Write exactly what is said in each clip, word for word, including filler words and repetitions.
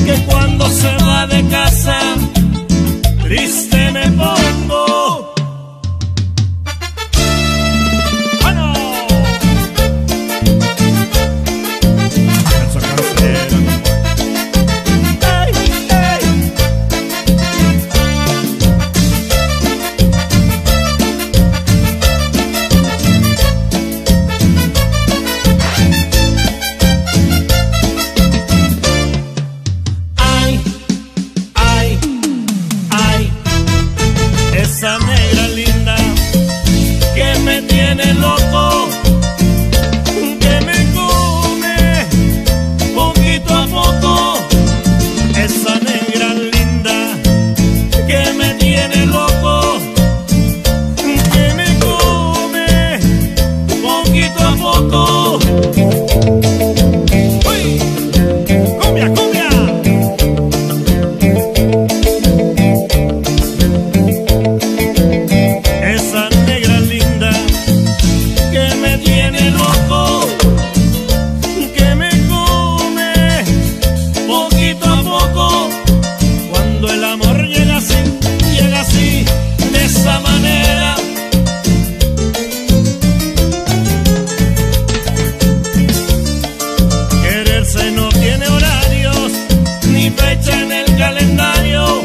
que cuando se va de casa triste me pongo. ¡Bueno! Esa cartera, ¡ey, ey! Ay, ay, ay, esa negra linda que me tiene loco, que me come poquito a poco. Esa negra linda que me tiene loco, que me come poquito a poco. ¡Uy! ¡Cumbia, cumbia! Esa negra linda que me tiene loco, que me come poquito a poco. Cuando el amor llega así, llega así, de esa manera. Quererse no tiene horarios ni fecha en el calendario.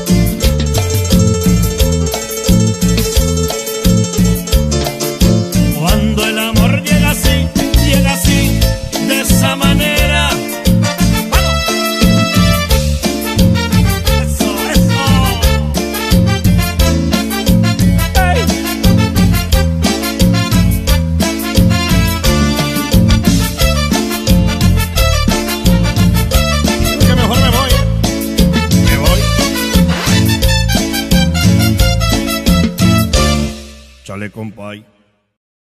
Cuando el amor llega así, llega así, de esa manera. ¡Vamos! ¡Eso, eso! ¡Ey! Creo que mejor me voy, ¿eh? Me voy. Chale, compay.